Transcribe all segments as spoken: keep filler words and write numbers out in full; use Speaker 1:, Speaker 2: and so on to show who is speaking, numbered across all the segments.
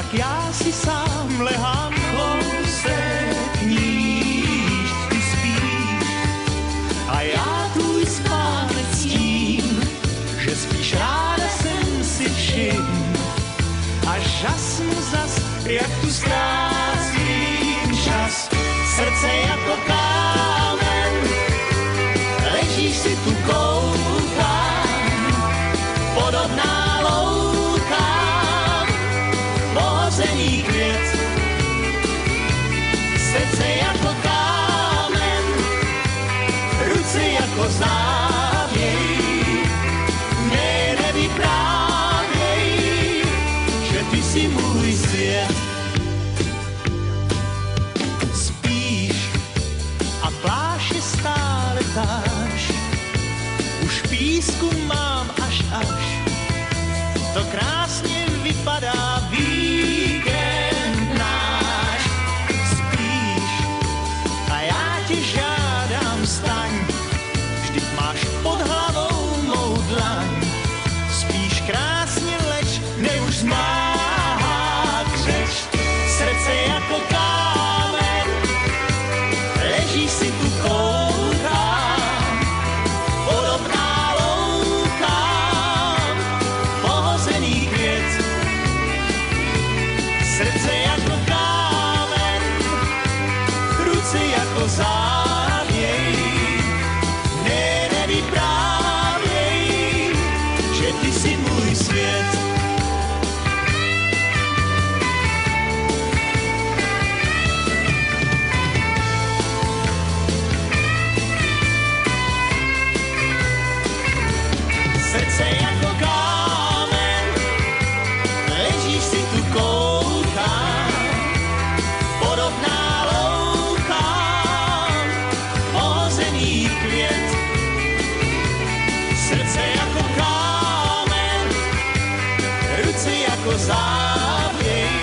Speaker 1: tak já si sám lehám kousek níž, ty spíš a já tvůj spánek ctím, že spíš ráda jsem si všim a žasnu zas, jak tu ztrácím čas. Srdce jako kámen, ležíš si tu koukám, podobná loukám, pohozený květ. Srdce jako kámen, ruce jako závěj, ne, nevyprávěj, že ty jsi můj svět. Spíš a pláště stále táš, už písku mám až až, to krásně vypadá víkend náš. Spíš a já tě žádám, vstaň, vždyť máš pod hlavou mou dlaň. Spíš krásně lež, ne už zmáhá křeč. Srdce jako kámen, ležíš si tu koukám, podobná loukám, pohozený květ. Srdce jako kámen, ruce jako závěj, ne, nevyprávěj, že ty jsi můj svět. Srdce jako kámen, ležíš si tu koukám, podobná loukám, pohozený květ. Srdce jako kámen, ruce jako závěj,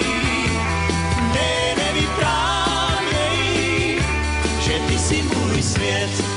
Speaker 1: ne, nevyprávěj, že ty jsi můj svět.